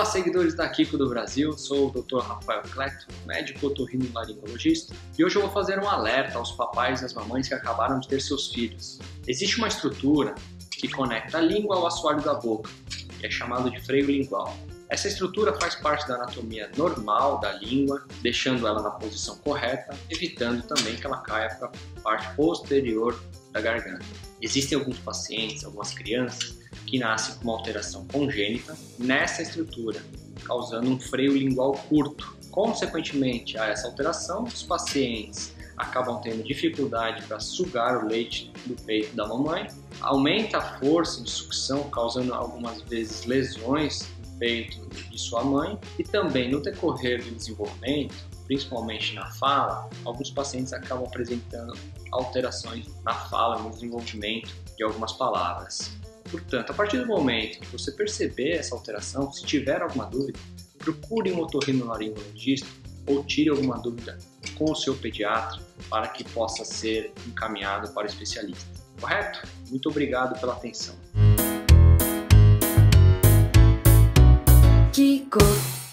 Olá, seguidores da Kiko do Brasil, sou o Dr. Rafael Cleto, médico otorrinolaringologista, e hoje eu vou fazer um alerta aos papais e às mamães que acabaram de ter seus filhos. Existe uma estrutura que conecta a língua ao assoalho da boca, que é chamado de freio lingual. Essa estrutura faz parte da anatomia normal da língua, deixando ela na posição correta, evitando também que ela caia para a parte posterior da garganta. Existem alguns pacientes, algumas crianças, que nascem com uma alteração congênita nessa estrutura, causando um freio lingual curto. Consequentemente a essa alteração, os pacientes acabam tendo dificuldade para sugar o leite do peito da mamãe, aumenta a força de sucção, causando algumas vezes lesões no peito de sua mãe, e também no decorrer do desenvolvimento, principalmente na fala, alguns pacientes acabam apresentando alterações na fala, no desenvolvimento de algumas palavras. Portanto, a partir do momento que você perceber essa alteração, se tiver alguma dúvida, procure um otorrinolaringologista ou tire alguma dúvida com o seu pediatra para que possa ser encaminhado para o especialista. Correto? Muito obrigado pela atenção. Kiko.